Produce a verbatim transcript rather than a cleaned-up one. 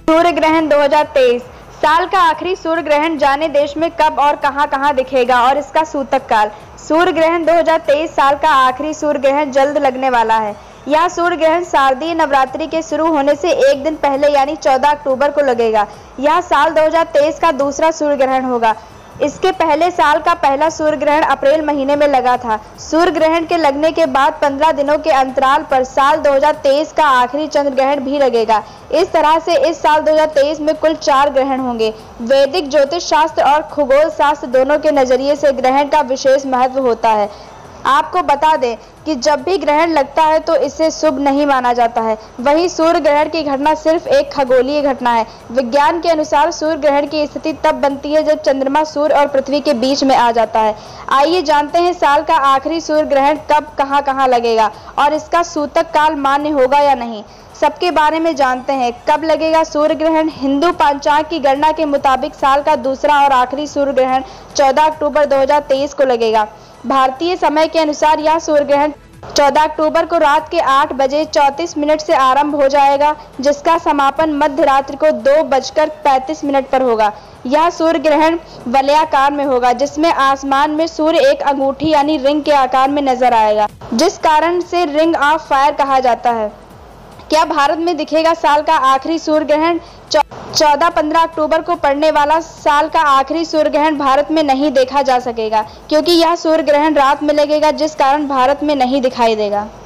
सूर्य ग्रहण दो हज़ार तेईस। साल का आखिरी सूर्य ग्रहण जाने देश में कब और कहां कहां दिखेगा और इसका सूतक काल। सूर्य ग्रहण दो हज़ार तेईस साल का आखिरी सूर्य ग्रहण जल्द लगने वाला है। यह सूर्य ग्रहण शारदीय नवरात्रि के शुरू होने से एक दिन पहले यानी चौदह अक्टूबर को लगेगा। यह साल दो हज़ार तेईस का दूसरा सूर्य ग्रहण होगा। इसके पहले साल का पहला सूर्य ग्रहण अप्रैल महीने में लगा था। सूर्य ग्रहण के लगने के बाद पंद्रह दिनों के अंतराल पर साल दो हज़ार तेईस का आखिरी चंद्र ग्रहण भी लगेगा। इस तरह से इस साल दो हज़ार तेईस में कुल चार ग्रहण होंगे। वैदिक ज्योतिष शास्त्र और खगोल शास्त्र दोनों के नजरिए से ग्रहण का विशेष महत्व होता है। आपको बता दें कि जब भी ग्रहण लगता है तो इसे शुभ नहीं माना जाता है। वहीं सूर्य ग्रहण की घटना सिर्फ एक खगोलीय घटना है। विज्ञान के अनुसार सूर्य ग्रहण की स्थिति तब बनती है जब चंद्रमा सूर्य और पृथ्वी के बीच में आ जाता है। आइए जानते हैं साल का आखिरी सूर्य ग्रहण कब कहां कहां लगेगा और इसका सूतक काल मान्य होगा या नहीं। सबके बारे में जानते हैं। कब लगेगा सूर्य ग्रहण। हिंदू पंचांग की गणना के मुताबिक साल का दूसरा और आखिरी सूर्य ग्रहण चौदह अक्टूबर दो हज़ार तेईस को लगेगा। भारतीय समय के अनुसार यह सूर्य ग्रहण चौदह अक्टूबर को रात के आठ बजे चौंतीस मिनट से आरंभ हो जाएगा, जिसका समापन मध्य रात्रि को दो बजकर पैंतीस मिनट पर होगा। यह सूर्य ग्रहण वलयाकार में होगा, जिसमें आसमान में सूर्य एक अंगूठी यानी रिंग के आकार में नजर आएगा, जिस कारण से रिंग ऑफ फायर कहा जाता है। क्या भारत में दिखेगा साल का आखिरी सूर्य ग्रहण। चौदह पंद्रह अक्टूबर को पड़ने वाला साल का आखिरी सूर्य ग्रहण भारत में नहीं देखा जा सकेगा, क्योंकि यह सूर्य ग्रहण रात में लगेगा, जिस कारण भारत में नहीं दिखाई देगा।